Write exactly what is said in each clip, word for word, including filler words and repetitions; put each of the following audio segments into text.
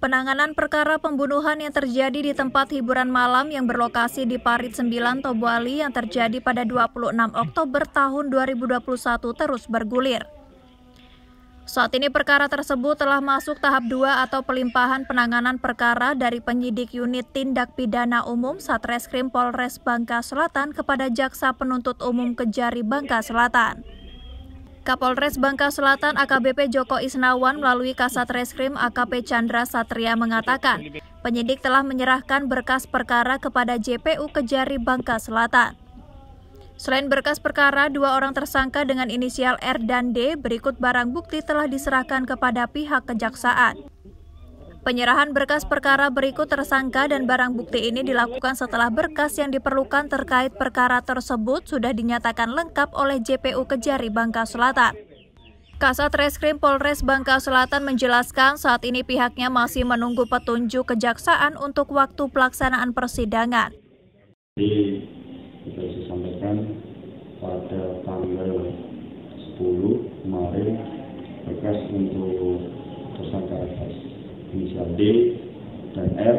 Penanganan perkara pembunuhan yang terjadi di tempat hiburan malam yang berlokasi di Parit sembilan Tobuali yang terjadi pada dua puluh enam Oktober tahun dua ribu dua puluh satu terus bergulir. Saat ini perkara tersebut telah masuk tahap dua atau pelimpahan penanganan perkara dari penyidik unit tindak pidana umum Satreskrim Polres Bangka Selatan kepada Jaksa Penuntut Umum Kejari Bangka Selatan. Kapolres Bangka Selatan A K B P Joko Isnawan melalui Kasat Reskrim A K P Chandra Satria mengatakan, penyidik telah menyerahkan berkas perkara kepada J P U Kejari Bangka Selatan. Selain berkas perkara, dua orang tersangka dengan inisial R dan D berikut barang bukti telah diserahkan kepada pihak kejaksaan. Penyerahan berkas perkara berikut tersangka dan barang bukti ini dilakukan setelah berkas yang diperlukan terkait perkara tersebut sudah dinyatakan lengkap oleh J P U Kejari Bangka Selatan. Kasat Reskrim Polres Bangka Selatan menjelaskan saat ini pihaknya masih menunggu petunjuk kejaksaan untuk waktu pelaksanaan persidangan. Jadi, kita bisa sampaikan pada tanggal sepuluh kemarin berkas untuk tersangka F S inisial D dan R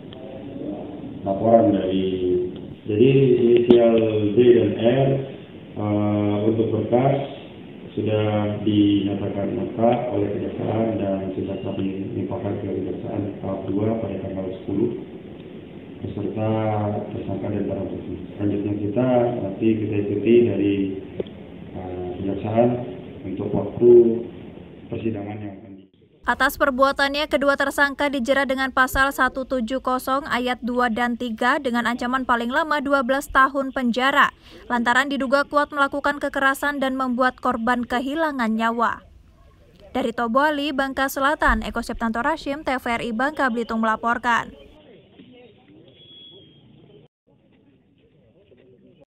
laporan dari jadi inisial D dan R uh, untuk berkas sudah dinyatakan lengkap oleh kejaksaan dan sudah kami limpahkan ke kejaksaan tahap dua pada tanggal sepuluh beserta tersangka dan barang bukti. Selanjutnya kita nanti kita ikuti dari uh, kejaksaan untuk waktu persidangan yang akan. Atas perbuatannya, kedua tersangka dijerat dengan pasal seratus tujuh puluh ayat dua dan tiga dengan ancaman paling lama dua belas tahun penjara, lantaran diduga kuat melakukan kekerasan dan membuat korban kehilangan nyawa. Dari Tobuali, Bangka Selatan, Eko Septanto Rashim, T V R I Bangka Belitung melaporkan.